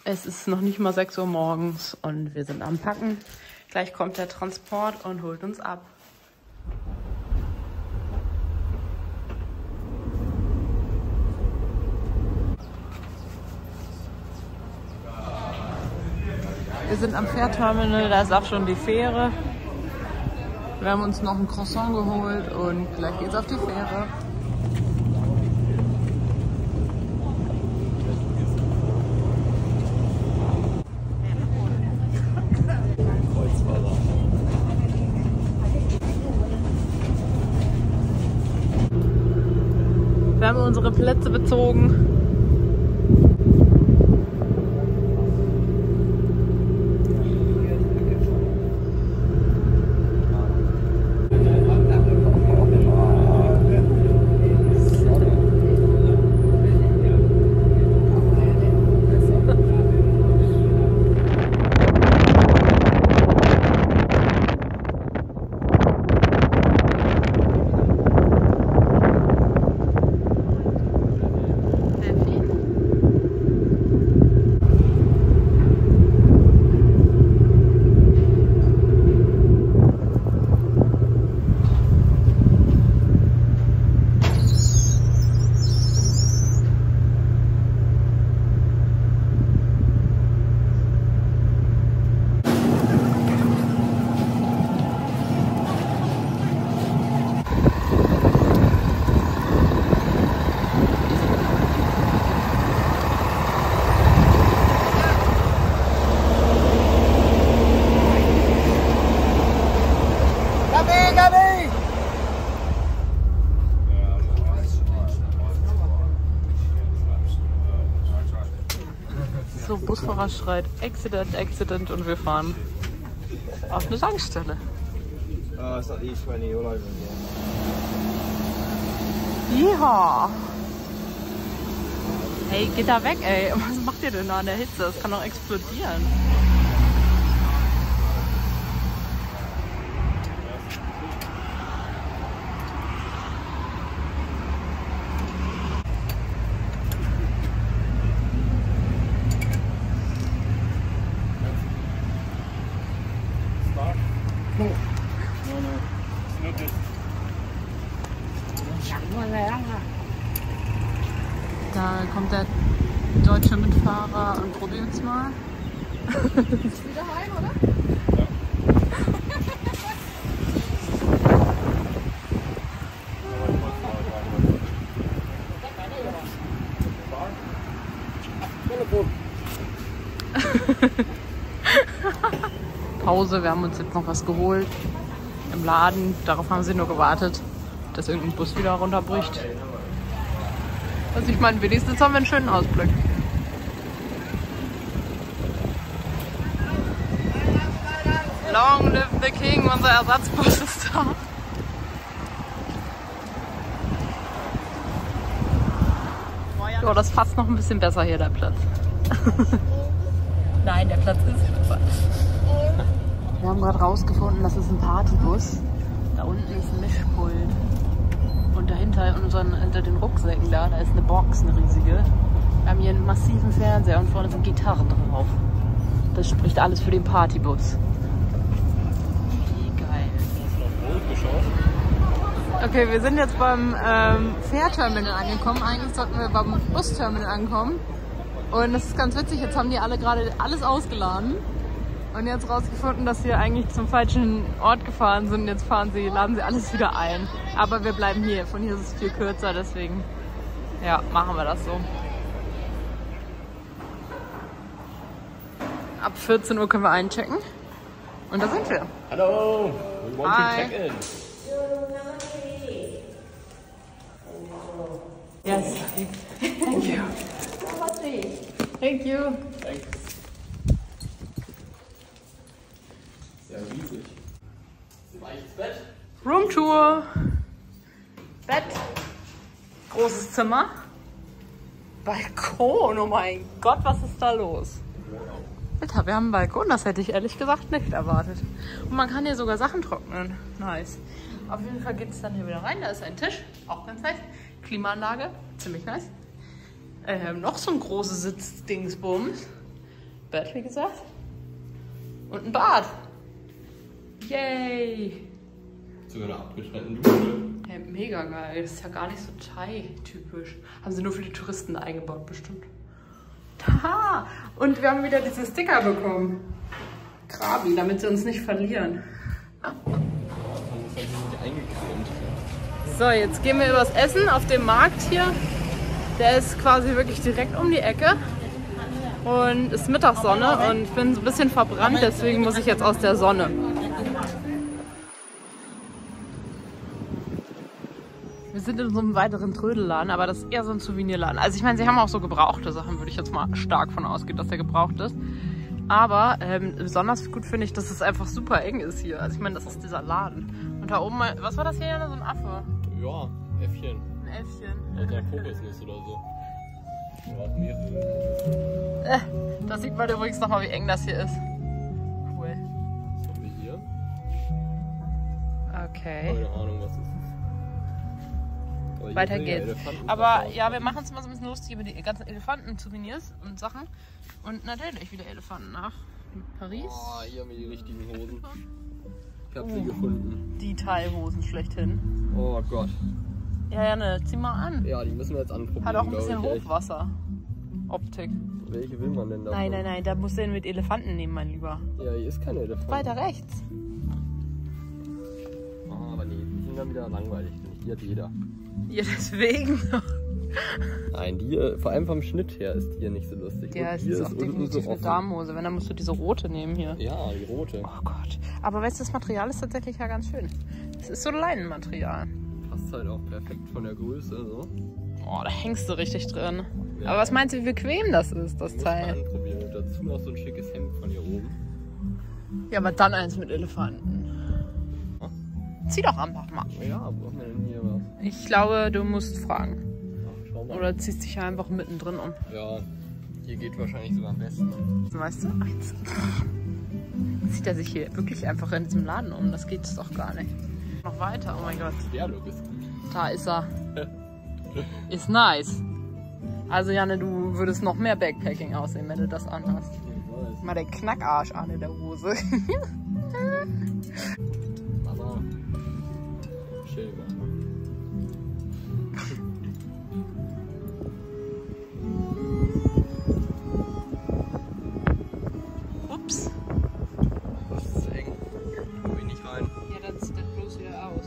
Es ist noch nicht mal 6 Uhr morgens und wir sind am Packen. Gleich kommt der Transport und holt uns ab. Wir sind am Fährterminal, da ist auch schon die Fähre. Wir haben uns noch ein Croissant geholt und gleich geht's auf die Fähre. Wir haben unsere Plätze bezogen. So, Busfahrer schreit Accident, Accident und wir fahren auf eine Tankstelle. It's like the E20 all over again. Ja. Hey, geht da weg, ey. Was macht ihr denn da an der Hitze? Das kann doch explodieren. Da kommt der deutsche Mitfahrer und probiert's mal. Ist wieder heim, oder? Ja. Pause, wir haben uns jetzt noch was geholt im Laden. Darauf haben sie nur gewartet, dass irgendein Bus wieder runterbricht. Also ich meine, wenigstens haben wir einen schönen Ausblick. Long live the King, unser Ersatzbus ist da. Ja, das passt noch ein bisschen besser hier, der Platz. Nein, der Platz ist super. Wir haben gerade rausgefunden, das ist ein Partybus. Da unten ist ein Mischpult. Und dahinter hinter den Rucksäcken da ist eine Box, eine riesige. Wir haben hier einen massiven Fernseher und vorne sind Gitarren drauf. Das spricht alles für den Partybus. Wie geil. Okay, wir sind jetzt beim Fährterminal angekommen. Eigentlich sollten wir beim Busterminal ankommen. Und das ist ganz witzig, jetzt haben die alle gerade alles ausgeladen. Und jetzt rausgefunden, dass wir eigentlich zum falschen Ort gefahren sind. Jetzt laden sie alles wieder ein. Aber wir bleiben hier. Von hier ist es viel kürzer, deswegen ja, machen wir das so. Ab 14 Uhr können wir einchecken. Und da sind wir. Hello, we want Hi. to check in. Yes. Thank you. Thank you. Thanks. Sehr riesig. Weiches Bett. Roomtour. Bett. Großes Zimmer. Balkon, oh mein Gott, was ist da los? Alter, wir haben einen Balkon, das hätte ich ehrlich gesagt nicht erwartet. Und man kann hier sogar Sachen trocknen. Nice. Auf jeden Fall geht es dann hier wieder rein. Da ist ein Tisch, auch ganz nice. Klimaanlage, ziemlich nice. Noch so ein großes Sitzdingsbums. Bett, wie gesagt. Und ein Bad. Yay! Sogar eine abgetrennte Dusche. Hey, mega geil. Das ist ja gar nicht so Thai-typisch. Haben sie nur für die Touristen eingebaut, bestimmt. Haha! Und wir haben wieder diese Sticker bekommen. Krabi, damit sie uns nicht verlieren. So, jetzt gehen wir übers Essen auf dem Markt hier. Der ist quasi wirklich direkt um die Ecke. Und ist Mittagssonne und ich bin so ein bisschen verbrannt, deswegen muss ich jetzt aus der Sonne. Wir sind in so einem weiteren Trödelladen, aber das ist eher so ein Souvenirladen. Also ich meine, sie haben auch so gebrauchte Sachen, würde ich jetzt mal stark von ausgehen, dass der gebraucht ist. Aber besonders gut finde ich, dass es einfach super eng ist hier. Also ich meine, das ist dieser Laden. Und da oben, was war das hier? So ein Affe? Ja, Äffchen. Ein Äffchen. Oder Kokosnuss oder so. Ja, auch mehrere. Da sieht man übrigens nochmal, wie eng das hier ist. Cool. So wie hier. Okay. Keine Ahnung, was das ist. Weiter geht's. Aber ja, wir machen uns mal so ein bisschen lustig über die ganzen Elefanten-Souvenirs und Sachen. Und natürlich wieder Elefanten nach Paris. Oh, hier haben wir die richtigen Hosen. Ich hab sie gefunden. Die Thai-Hosen schlechthin. Oh Gott. Ja, Janne, zieh mal an. Ja, die müssen wir jetzt anprobieren. Hat auch ein bisschen glaub ich, Hochwasser-Optik. Welche will man denn da? Nein, da musst du den mit Elefanten nehmen, mein Lieber. Ja, hier ist keine Elefant. Weiter rechts. Oh, aber nee, die sind dann wieder langweilig. Die hat jeder. Ja, deswegen. Nein, die, vor allem vom Schnitt her ist die hier nicht so lustig. Ja, und es hier ist auch unten definitiv eine offen. Damenhose. Wenn, dann musst du diese rote nehmen hier. Ja, die rote. Oh Gott. Aber weißt du, das Material ist tatsächlich ja ganz schön. Es ist so Leinenmaterial. Passt halt auch perfekt von der Größe so. Oh, da hängst du richtig drin. Ja. Aber was meinst du, wie bequem das ist, das Muss man Teil? anprobieren. Und dazu noch so ein schickes Hemd von hier oben. Ja, aber dann eins mit Elefanten. Zieh doch einfach mal. Ja, wo haben wir denn hier was? Ich glaube, du musst fragen. Ach, schau mal. Oder ziehst dich ja einfach mittendrin um. Ja, hier geht wahrscheinlich sogar am besten. Weißt du? Ach, jetzt zieht er sich hier wirklich einfach in diesem Laden um. Das geht doch gar nicht. Noch weiter, oh mein Gott. Der Look ist gut. Da ist er. Ist nice. Also Janne, du würdest noch mehr Backpacking aussehen, wenn du das anhast. Ich weiß. Mal den Knackarsch an in der Hose. Aber chill mal. Ups. Das ist eng. Komm ich nicht rein. Ja, dann zieht das bloß wieder aus.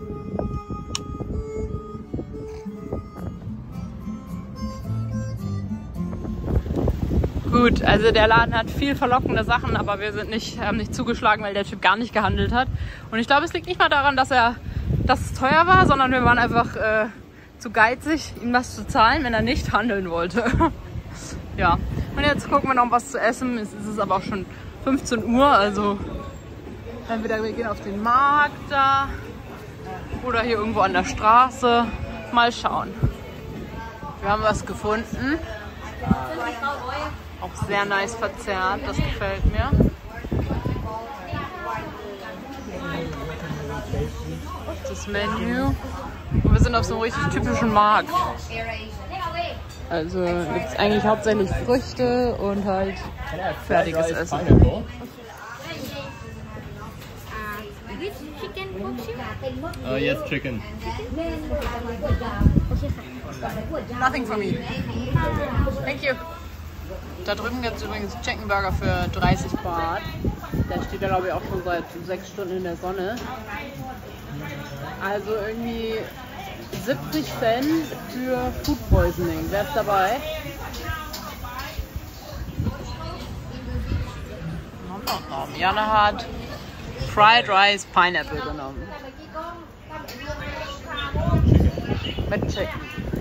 Gut, also der Laden hat viel verlockende Sachen, aber wir sind haben nicht zugeschlagen, weil der Typ gar nicht gehandelt hat. Und ich glaube, es liegt nicht mal daran, dass es teuer war, sondern wir waren einfach zu geizig, ihm was zu zahlen, wenn er nicht handeln wollte. Ja, und jetzt gucken wir noch was zu essen. Es ist aber auch schon 15 Uhr, also entweder wir gehen auf den Markt da oder hier irgendwo an der Straße. Mal schauen. Wir haben was gefunden. Auch sehr nice verzerrt, das gefällt mir. Das Menü. Und wir sind auf so einem richtig typischen Markt. Also gibt es eigentlich hauptsächlich Früchte und halt fertiges Essen. Jetzt Chicken. Nothing for me. Thank you. Da drüben gibt es übrigens Chicken Burger für 30 Baht. Der steht da glaube ich auch schon seit 6 Stunden in der Sonne. Also irgendwie 70 Cent für Food Poisoning. Wer ist dabei? Janne hat Fried Rice Pineapple genommen. Mit Chicken.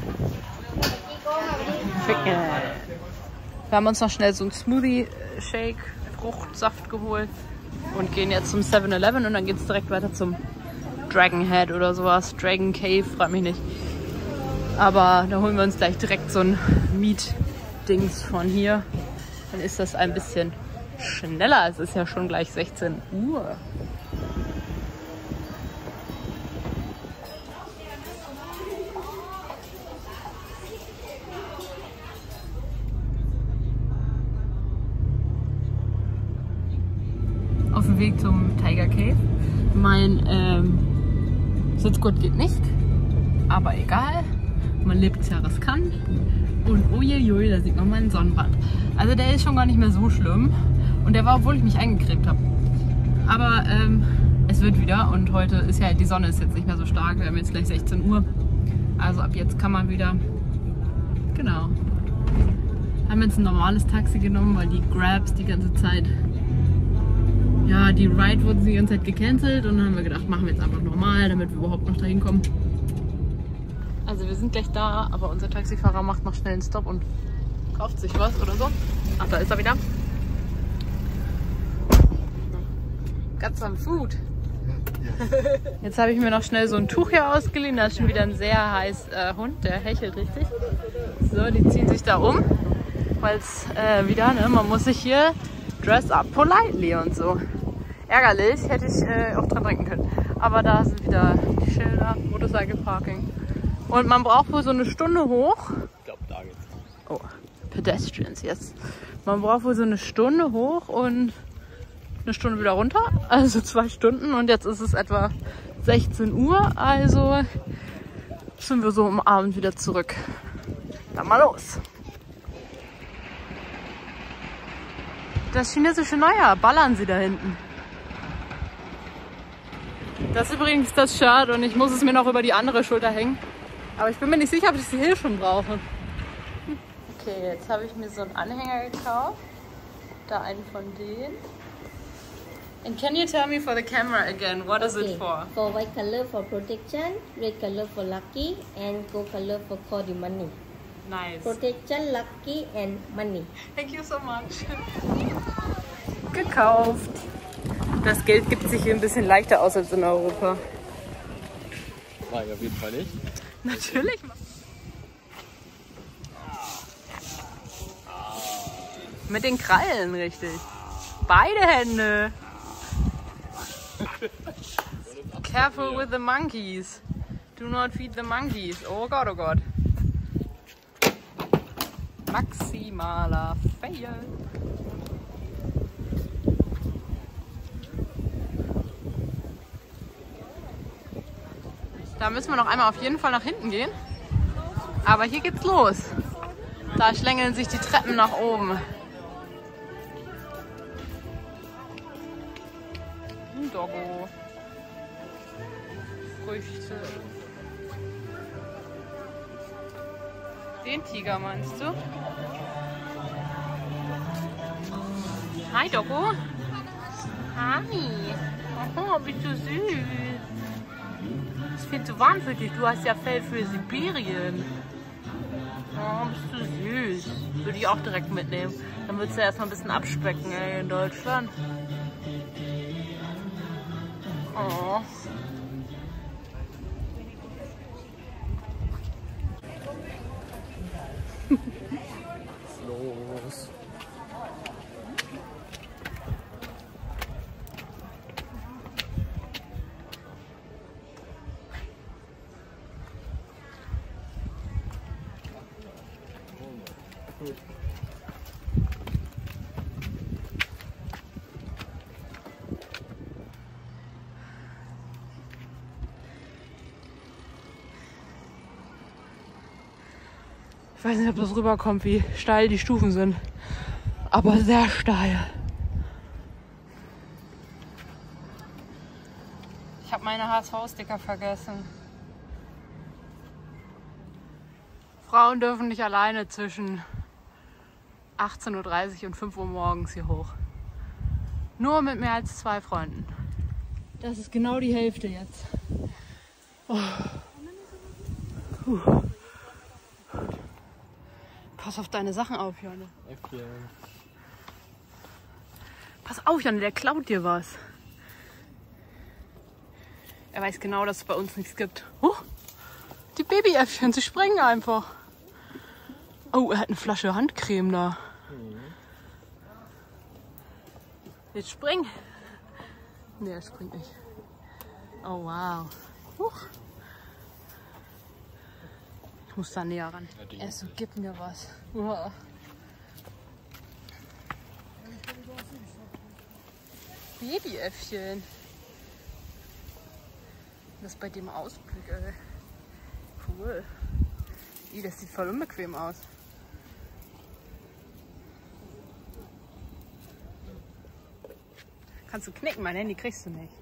Chicken. Wir haben uns noch schnell so einen Smoothie-Shake, Fruchtsaft geholt und gehen jetzt zum 7-Eleven und dann geht es direkt weiter zum Dragon Head oder sowas. Dragon Cave, frag mich nicht. Aber da holen wir uns gleich direkt so ein Meat-Dings von hier. Dann ist das ein bisschen schneller. Es ist ja schon gleich 16 Uhr. auf dem Weg zum Tiger Cave. Mein Sitzgurt geht nicht, aber egal. Man lebt es ja riskant. Und uiuiui, da sieht man meinen Sonnenbrand. Also der ist schon gar nicht mehr so schlimm. Und der war, obwohl ich mich eingecremt habe. Aber es wird wieder und heute ist ja, die Sonne ist jetzt nicht mehr so stark. Wir haben jetzt gleich 16 Uhr. Also ab jetzt kann man wieder, genau. Haben jetzt ein normales Taxi genommen, weil die Grabs die ganze Zeit, ja, die Ride wurden die ganze Zeit gecancelt. Und dann haben wir gedacht, machen wir jetzt einfach normal, damit wir überhaupt noch dahin kommen. Also wir sind gleich da, aber unser Taxifahrer macht noch schnell einen Stopp und kauft sich was oder so. Ach, da ist er wieder. Got some food. Jetzt habe ich mir noch schnell so ein Tuch hier ausgeliehen. Da ist schon wieder ein sehr heißer Hund, der hechelt richtig. So, die ziehen sich da um, weil es wieder, ne, man muss sich hier dress up politely und so. Ärgerlich, hätte ich auch dran denken können. Aber da sind wieder die Schilder, Motorcycle Parking. Und man braucht wohl so eine Stunde hoch. Ich glaube, da geht's. Oh, Pedestrians, yes. Man braucht wohl so eine Stunde hoch und eine Stunde wieder runter. Also 2 Stunden. Und jetzt ist es etwa 16 Uhr. Also sind wir so am Abend wieder zurück. Dann mal los. Das chinesische Neujahr, ballern sie da hinten. Das ist übrigens das Shirt und ich muss es mir noch über die andere Schulter hängen. Aber ich bin mir nicht sicher, ob ich sie hier schon brauche. Okay, jetzt habe ich mir so einen Anhänger gekauft. Da einen von denen. And can you tell me for the camera again, what is it for? For white color for protection, red color for lucky, and gold color for call the money. Nice. Protection, lucky, and money. Thank you so much. Gekauft. Das Geld gibt sich hier ein bisschen leichter aus als in Europa. Nein, auf jeden Fall nicht. Natürlich. Mit den Krallen, richtig. Beide Hände. Careful with the monkeys. Do not feed the monkeys. Oh Gott, oh Gott. Maximaler Fail. Da müssen wir noch einmal auf jeden Fall nach hinten gehen. Aber hier geht's los. Da schlängeln sich die Treppen nach oben. Ein Doggo. Früchte. Den Tiger meinst du? Hi Doggo. Hi. Oh, bist du süß. Das ist viel zu warm für dich. Du hast ja Fell für Sibirien. Oh, bist du süß. Würde ich auch direkt mitnehmen. Dann würdest du erstmal ein bisschen abspecken, ey, in Deutschland. Oh. Los. Ich weiß nicht, ob das rüberkommt, wie steil die Stufen sind. Aber sehr steil. Ich habe meine HSV-Sticker vergessen. Frauen dürfen nicht alleine zwischen 18:30 Uhr und 5 Uhr morgens hier hoch. Nur mit mehr als 2 Freunden. Das ist genau die Hälfte jetzt. Oh. Pass auf deine Sachen auf, Jonne. Okay. Pass auf, Jonne, der klaut dir was. Er weiß genau, dass es bei uns nichts gibt. Die Babyäffchen, sie springen einfach. Oh, er hat eine Flasche Handcreme da. Jetzt spring. Nee, er springt nicht. Oh, wow. Ich muss da näher ran. Er so, gib mir was. Babyäffchen. Das ist bei dem Ausblick, ey. Cool. Ih, das sieht voll unbequem aus. Kannst du knicken, mein Handy kriegst du nicht.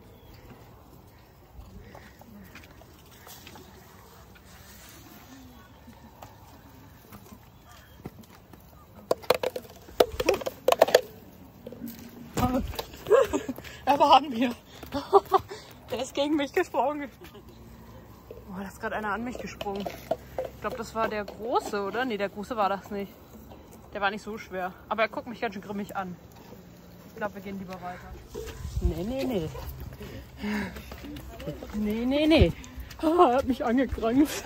Er war an mir. Der ist gegen mich gesprungen. Oh, da ist gerade einer an mich gesprungen. Ich glaube, das war der Große, oder? Nee, der Große war das nicht. Der war nicht so schwer. Aber er guckt mich ganz schön grimmig an. Ich glaube, wir gehen lieber weiter. Nee, nee, nee. Nee, nee, nee. Oh, er hat mich angegranzt.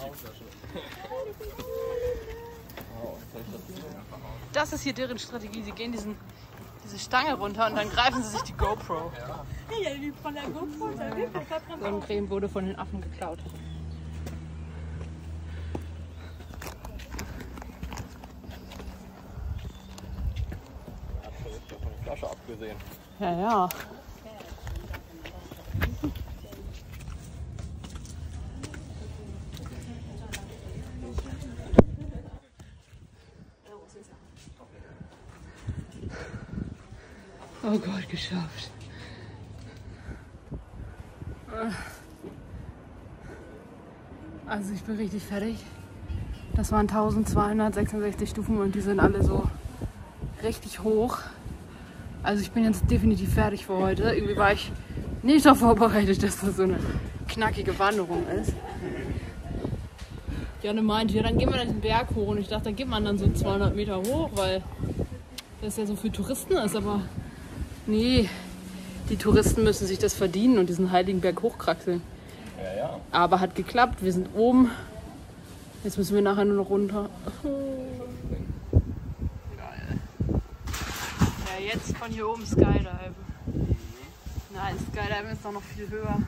Das ist hier deren Strategie. Sie gehen diese Stange runter und dann greifen sie sich die GoPro. Ja, die von der GoPro. So ein Creme wurde von den Affen geklaut. Flasche abgesehen. Ja, ja. Oh Gott, geschafft. Also ich bin richtig fertig. Das waren 1266 Stufen und die sind alle so richtig hoch. Also ich bin jetzt definitiv fertig für heute. Irgendwie war ich nicht darauf vorbereitet, dass das so eine knackige Wanderung ist. Janne meinte, ja, dann gehen wir den Berg hoch. Und ich dachte, da geht man dann so 200 Meter hoch, weil das ja so für Touristen ist. Aber nee, die Touristen müssen sich das verdienen und diesen heiligen Berg hochkraxeln. Ja, ja. Aber hat geklappt, wir sind oben. Jetzt müssen wir nachher nur noch runter. Geil. Ja, jetzt von hier oben Skydive. Nein, Skydive ist doch noch viel höher.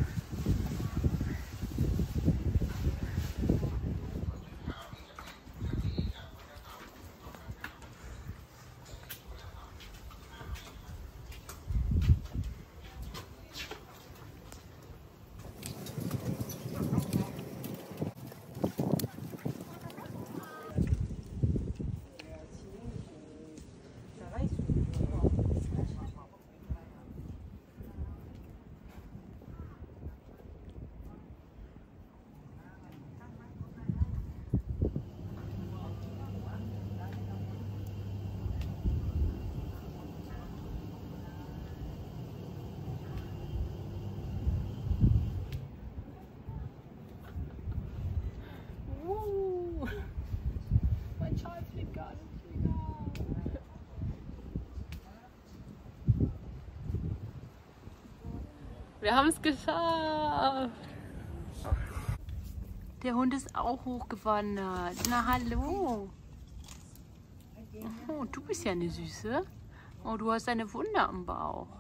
Wir haben es geschafft. Der Hund ist auch hochgewandert. Na hallo. Oh, du bist ja eine Süße. Oh, du hast eine Wunde am Bauch.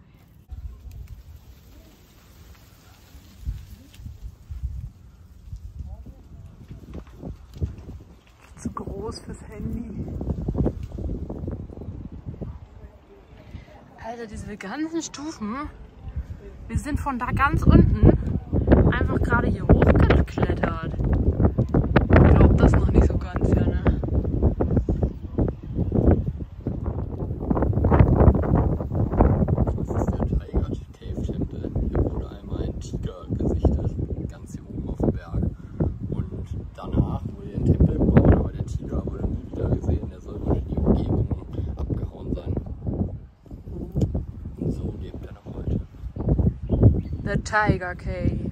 Zu groß fürs Handy. Alter, diese ganzen Stufen. Wir sind von da ganz unten einfach gerade hier hochgeklettert. Ich glaube das noch nicht so ganz, ja, ne? Das ist der Tiger Cave Tempel. Hier wurde einmal ein Tiger gesichtet, ganz hier oben auf dem Berg. Und danach wurde der Tempel gebaut, aber der Tiger wurde nie wieder gesehen. Der soll wohl in die Umgebung abgehauen sein. Und so lebt er noch heute. The Tiger Cave.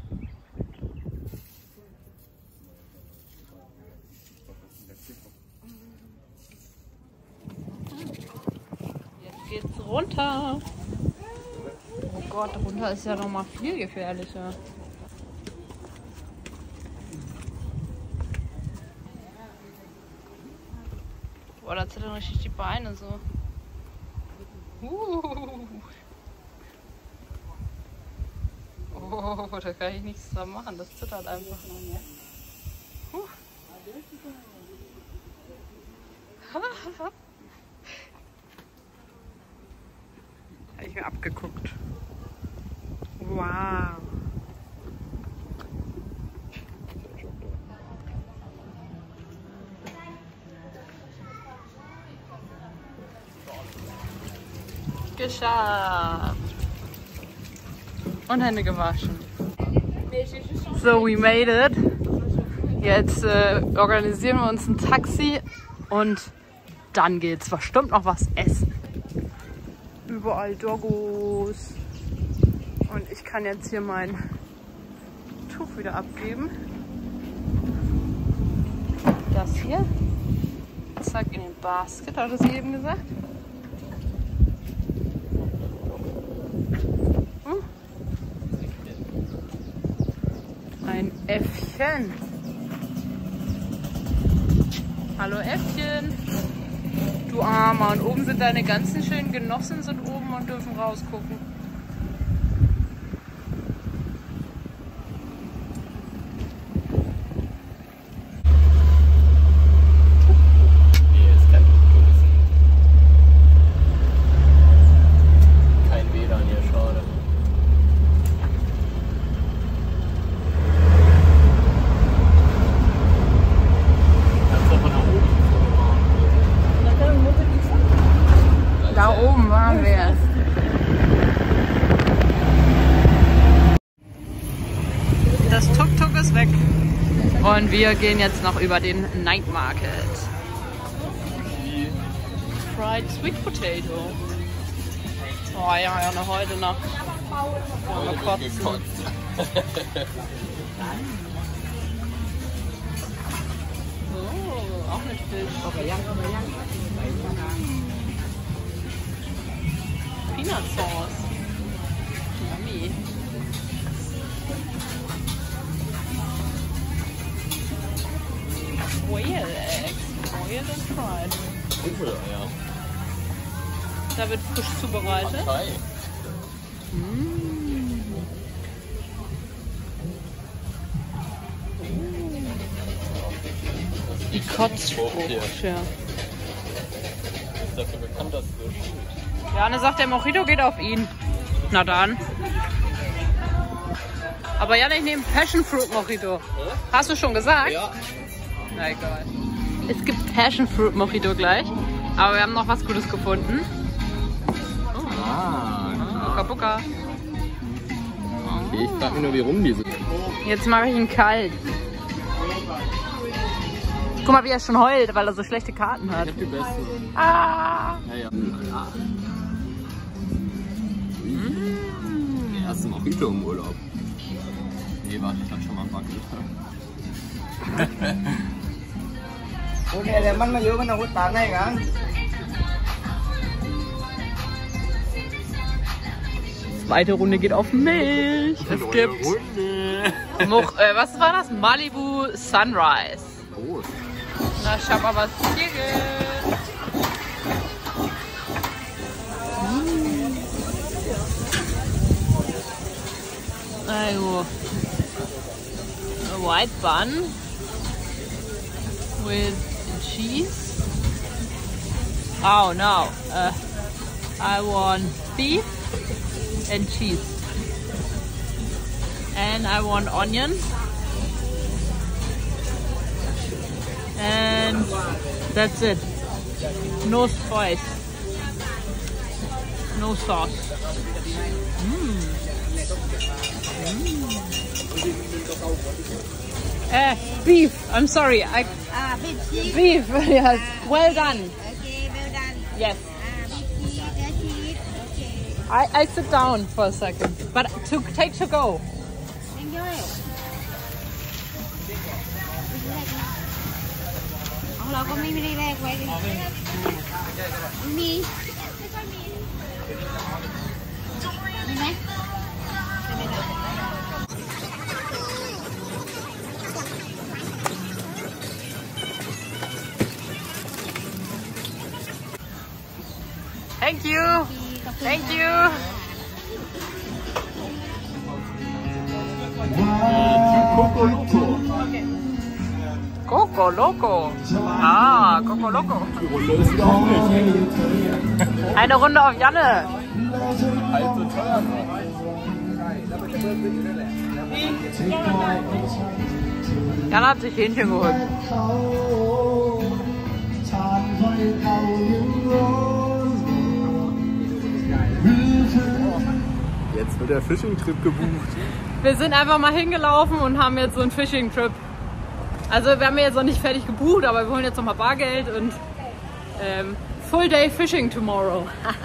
Jetzt geht's runter. Oh Gott, runter ist ja noch mal viel gefährlicher. Boah, da zittern richtig die Beine so. Oh, da kann ich nichts dran machen, das zittert einfach. ich mir abgeguckt. Wow. Geschafft. Und Hände gewaschen. So, we made it. Jetzt organisieren wir uns ein Taxi und dann geht's bestimmt noch was essen. Überall Doggos. Und ich kann jetzt hier mein Tuch wieder abgeben. Das hier. Zack, in den Basket, hat sie eben gesagt. Ein Äffchen. Hallo Äffchen. Du Armer. Und oben sind deine ganzen schönen Genossen sind oben und dürfen rausgucken. Kein WLAN hier, schade. Da oben waren wir. Das Tuk-Tuk ist weg. Und wir gehen jetzt noch über den Night Market. Fried Sweet Potato. Oh ja, noch heute noch. Mal kotzen. Oh, auch mit Fisch. Peanut Sauce. Yummy. Whale Eggs. Boiled and fried. Ja. Da wird frisch zubereitet. Hi. Die Kotzfrucht, ja. Ist dafür bekannt, dass es so schmeckt. Jane sagt, der Mojito geht auf ihn. Na dann. Aber Jane, ich nehme Passion Fruit Mojito. Hast du schon gesagt? Ja. Na egal. Es gibt Passion Fruit Mojito gleich. Aber wir haben noch was Gutes gefunden. Buka Buka. Ich frage mich nur, wie rum die sind. Jetzt mache ich ihn kalt. Guck mal, wie er schon heult, weil er so schlechte Karten hat. Ich hab die beste. Ah. Ja. Der erste Mojito im Urlaub. Nee, warte, ich hatte schon mal einen Backen. Okay, der Mann mal über nach Hutbahn gegangen. Zweite Runde geht auf Milch. Es gibt noch, was war das? Malibu Sunrise. Oh. Na, ich hab aber was gegeben. Also, a white bun with cheese. Oh no, I want beef and cheese. And I want onion. And that's it. No spice. No sauce. Beef. I'm sorry. Beef. Yes. Well done. Okay, well done. Yes. Beef cheese, okay. I sit down for a second. But to take to go. Enjoy.เราก็ไม่ได้แลกไว้ดิมีไหม Thank you. Thank you. Coco Loco. Ah, Coco Loco. Eine Runde auf Janne. Halb so teuer noch. Jan hat sich Hähnchen geholt. Jetzt wird der Fishing-Trip gebucht. Wir sind einfach mal hingelaufen und haben jetzt so einen Fishing-Trip. Also wir haben jetzt noch nicht fertig gebucht, aber wir holen jetzt noch mal Bargeld und Full Day Fishing tomorrow.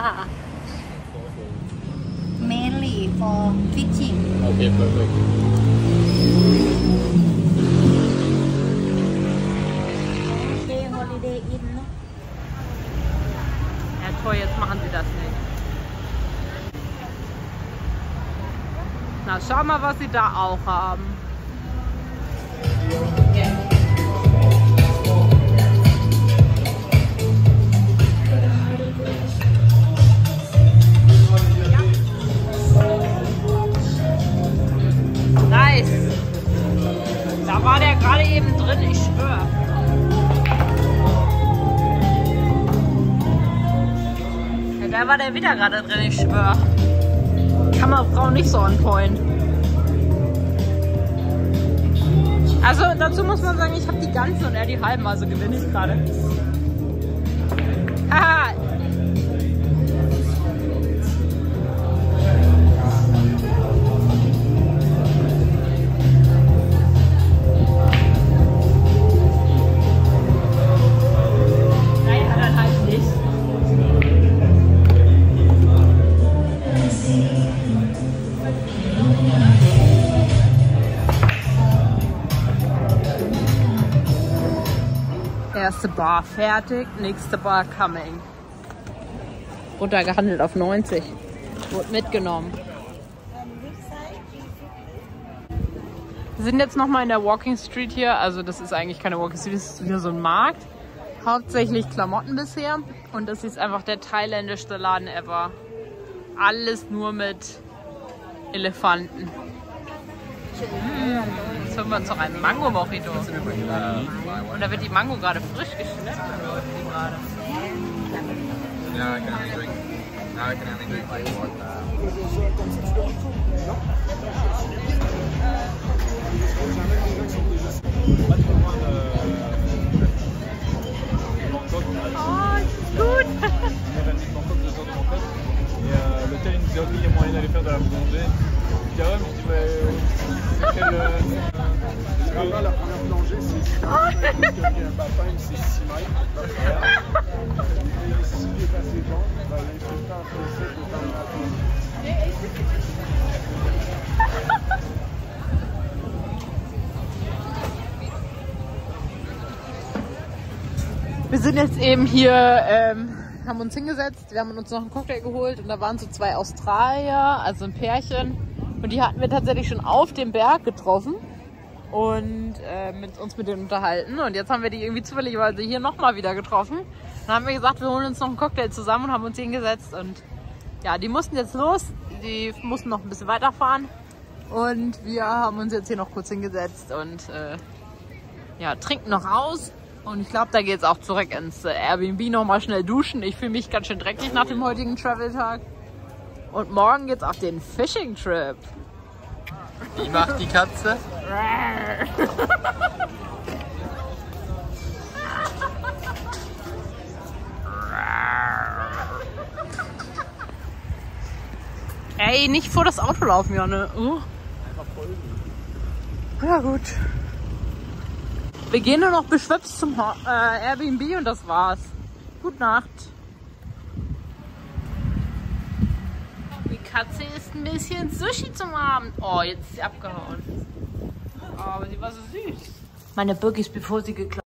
Mainly for fishing. Okay, perfekt. Holiday Inn, ne? Ja toll, jetzt machen sie das nicht. Na, schau mal, was sie da auch haben. Nice. Da war der gerade eben drin, ich schwöre. Ja, da war der wieder gerade drin, ich schwöre. Kammerfrau nicht so on point. Also dazu muss man sagen, ich habe die ganzen und er die halben, also gewinne ich gerade. Haha! Naja, dann halt nicht. Erste Bar fertig, nächste Bar coming. Runtergehandelt auf 90. Wurde mitgenommen. Wir sind jetzt nochmal in der Walking Street hier. Also das ist eigentlich keine Walking Street, das ist wieder so ein Markt. Hauptsächlich Klamotten bisher. Und das ist einfach der thailändischste Laden ever. Alles nur mit Elefanten. Jetzt holen wir uns noch einen Mango-Mojito. Und da wird die Mango gerade frisch geschnitten. Ja, I can only drink. Now I can only drink like water. Oh, ist gut. Et l'hôtel il nous disait ok, il y a moyen d'aller faire de la plongée. Je dis ah ouais, mais je dis mais c'est quel Là-bas, la première plongée, c'est 6 mètres. Il y a un baptême, c'est 6 mètres. Et si il est assez bon, ben, l'instructeur français peut t'emmener à plonger. Wir sind jetzt eben hier, haben uns hingesetzt, wir haben uns noch einen Cocktail geholt und da waren so 2 Australier, also ein Pärchen. Und die hatten wir tatsächlich schon auf dem Berg getroffen und uns mit denen unterhalten. Und jetzt haben wir die irgendwie zufälligerweise hier nochmal wieder getroffen. Dann haben wir gesagt, wir holen uns noch einen Cocktail zusammen und haben uns hingesetzt. Und ja, die mussten jetzt los, die mussten noch ein bisschen weiterfahren. Und wir haben uns jetzt hier noch kurz hingesetzt und ja, trinken noch aus. Und ich glaube, da geht es auch zurück ins Airbnb nochmal schnell duschen. Ich fühle mich ganz schön dreckig nach dem heutigen Travel-Tag. Und morgen geht's auf den Fishing-Trip. Wie macht die Katze? Ey, nicht vor das Auto laufen, Janne. Ja gut. Wir gehen nur noch beschwipst zum Airbnb und das war's. Gute Nacht. Die Katze isst ein bisschen Sushi zum Abend. Oh, jetzt ist sie abgehauen. Oh, aber sie war so süß. Meine Birkis, bevor sie geklaut